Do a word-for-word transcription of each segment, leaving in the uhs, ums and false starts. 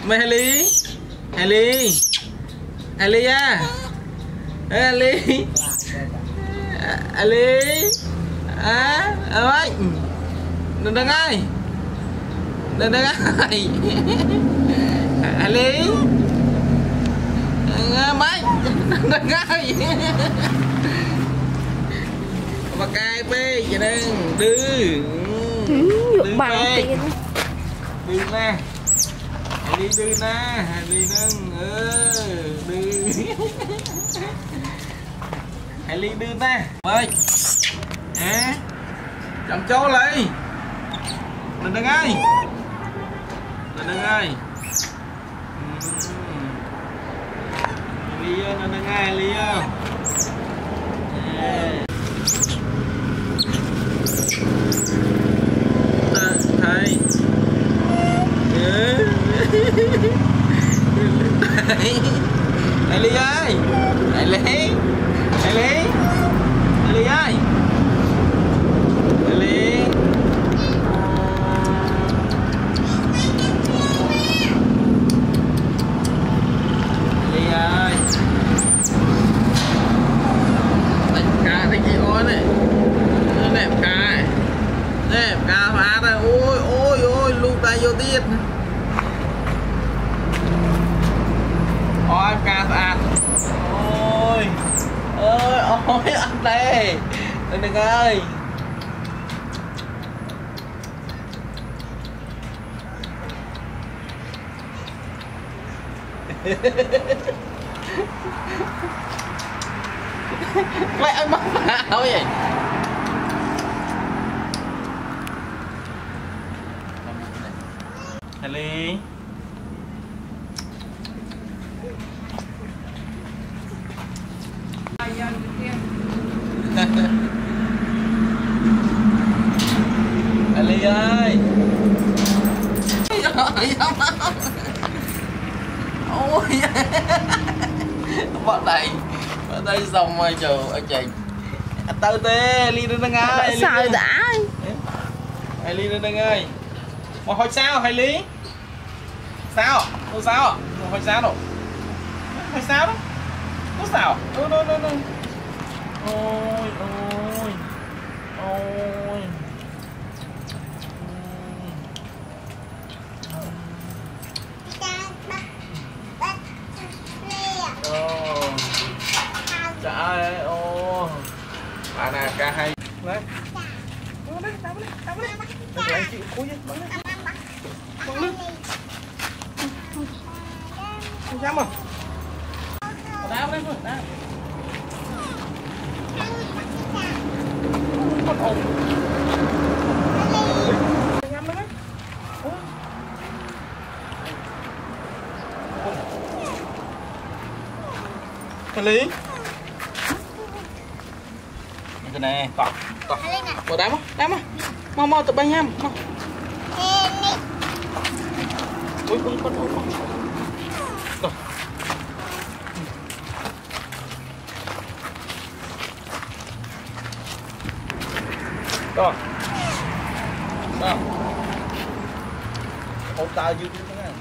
Mày Hailey, Hailey, Hailey à, Hailey, Hailey, à, ơi, đừng đừng ai, đừng đừng ai, Hailey, mấy, đừng đừng ai, mà cay bê, vậy đừng, đừng, đừng bê, đừng nè. Hailey đưa nè, Hailey nâng, ừ, đưa Hailey đưa nè, ơi, à, chậm chỗ lại, đừng đừng ai, đừng đừng ai, Hailey ơi, đừng đừng ai, Hailey ơi, thầy, Hailey ơi, Hailey, Hailey, Hailey ơi, Hailey, Hailey ơi, đánh cá đánh gì ôi này, đẹp cá, đẹp cá phá đây, ôi ôi ôi lụt tay vô tiết. Ôi cá sạch. Ôi ơi ôi anh đây đừng đừng ơi. Mày ăn mất nào vậy? Hailey Hailey ơi. Ôi bọn này bọn đây xong rồi trời ơi trời tao tê Hailey đừng đừng ơi sợ đã Hailey đừng đừng ơi mà hỏi sao Hailey sao đâu sao hỏi sao đâu hỏi sao đó có sao đâu đâu đâu đâu ôi ôi ôi trời ơi ô bà nè ca hay đấy đây tao đây tao đây tao đây chịu cúi chứ bắn lên bắn lên không dám mà đá lên rồi đá con ồn nhắm đấy Hailey cái này cọ cọ một đám á đám á mau mau tụi bay nha mau ui con con con con con sao hộp tao dư thế này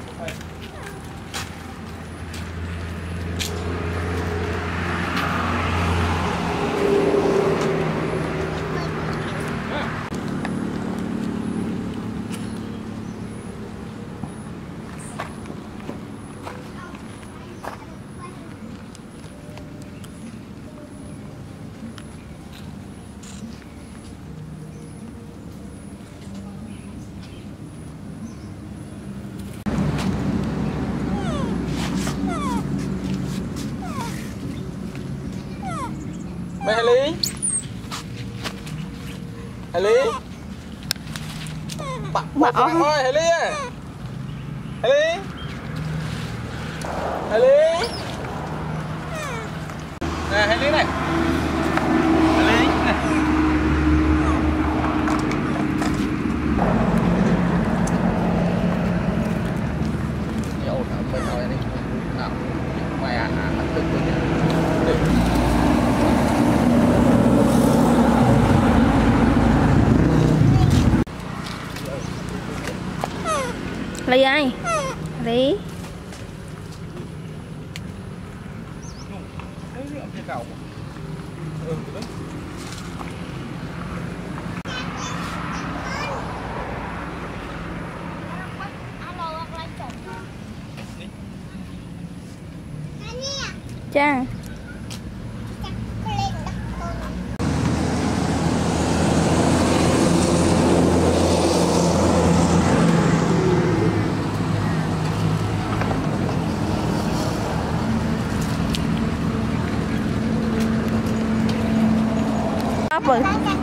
mày Hailey Hailey bạn bạn ơi Hailey à Hailey Hailey nè Hailey này Hailey nè ổn bên thôi đi nào mày à ăn thức đi Hailey ơi Lý. Cha. Apa?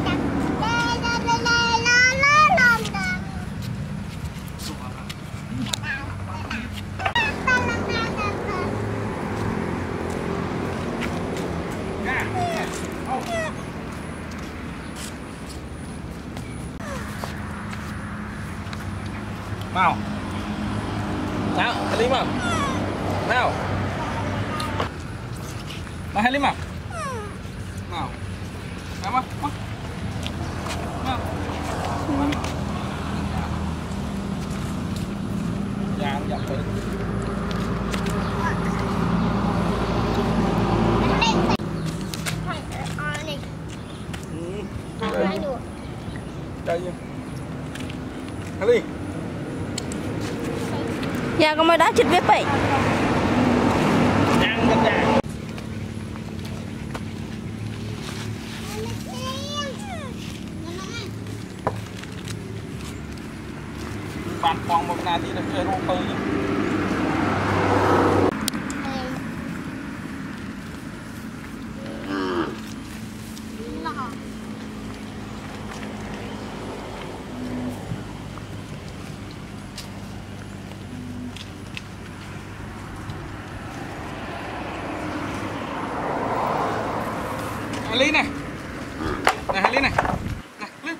Mau. Nào, Hailey mau. Nào. Nào Hailey mau. Nào. Nào mau, mau. Nào. Dạ, dạ vậy. Đây nha. Hailey. Dạ con mới đá chích với bị. Ăn bên nhà. Bạn còn một ngày thì được chơi rô phơi nhé. Hailey này. Này Hailey này. Này, lên.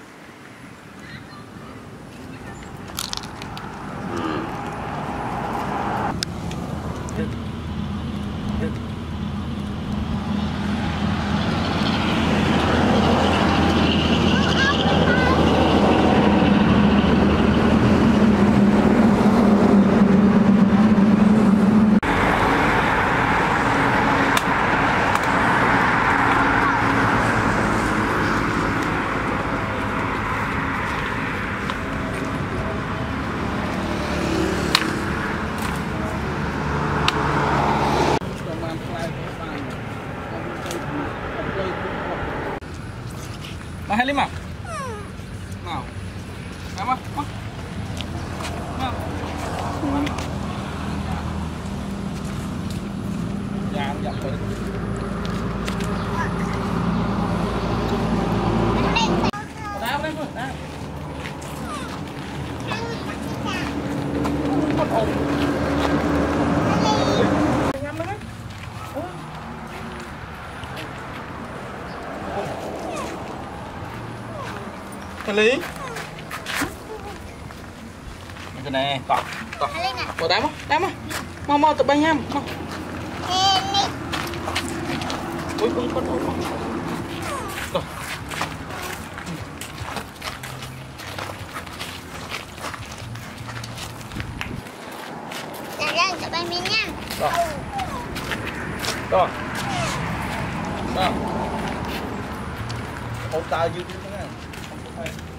Được. Được. Nào Hailey mau. Nào. Nào mau, mau. Nào. Dạ, dạ vậy. Đá lên thôi, đá. Mất ổn. Nhắm lên đấy. Hailey. Cái này, cọ, cọ. Cọ đá mà, đá mà. Mau mau tụi bay nha, mau. Ui, con con con. Rồi. Dạ ra tụi bay miếng nha. Rồi. Rồi. Rồi. Hộp tao dư cái này.